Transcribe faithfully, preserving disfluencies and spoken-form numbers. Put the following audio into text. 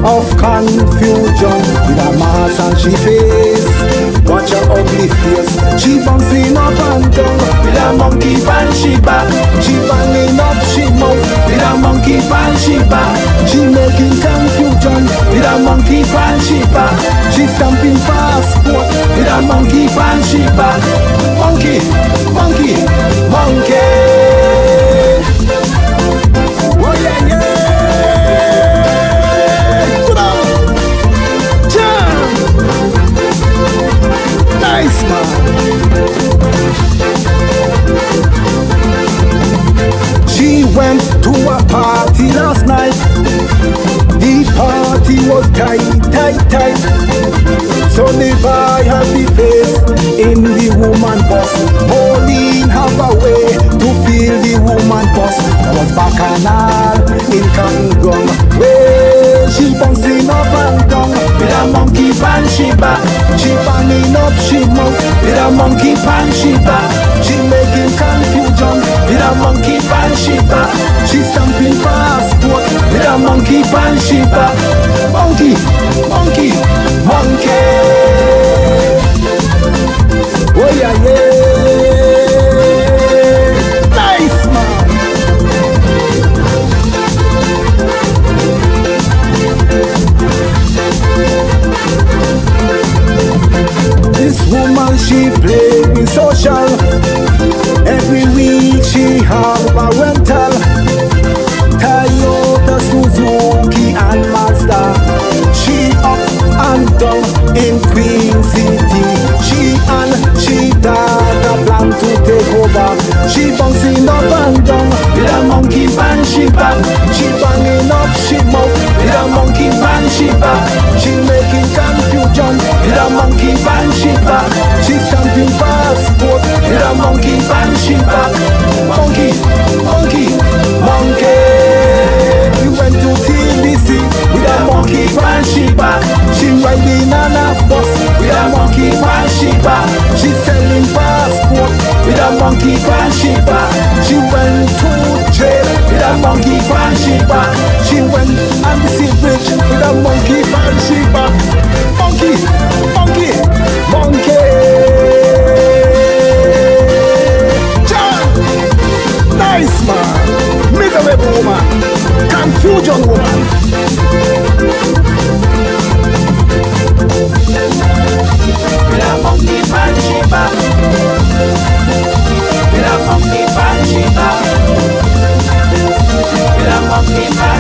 of confusion. With a mask and she face, watch her ugly face. She bouncing up and down with a monkey pan she back. She banging up she mouth with a monkey pan she back. She making confusion with a monkey pan she back. She stamping passport with a monkey pan she back. Monkey, monkey, monkey. Oh yeah, yeah. Good on. Jam. Nice man. She went to a party last night. The party was tight, tight, tight. So they buy her the face in the woman bus. Pauline have a way to feel the woman bus. There was bacchanal in Cancun, where she bouncing up and down with a monkey pan she back. She banging up she mouth with a monkey pan she back. She making confusion with a monkey pan she back. She stamping passport with a monkey pan she back. Monkey, monkey, monkey. Oh yeah, yeah. Nice man. This woman she play with social. Every week she have a rental. Toyota, Suzuki and Mazda. She up and down in Queen City. She and she got a plan to take over. She bouncing up and down with a monkey pan she back. She banging up she mouth with a monkey pan she back. She making confusion with a monkey pan she back. She stamping passport with a monkey pan she back. Monkey, monkey, monkey. We went to T B C with a monkey pan she back. She riding on a bus with a monkey pan she back. She selling passport with a monkey pan she back. She went to jail with a monkey pan she back. She went on the sea bridge with a monkey pan she back. Monkey, monkey, monkey. John, nice man, miserable woman, confusion woman. With a monkey pan she back. With a monkey pan she back. With a monkey pan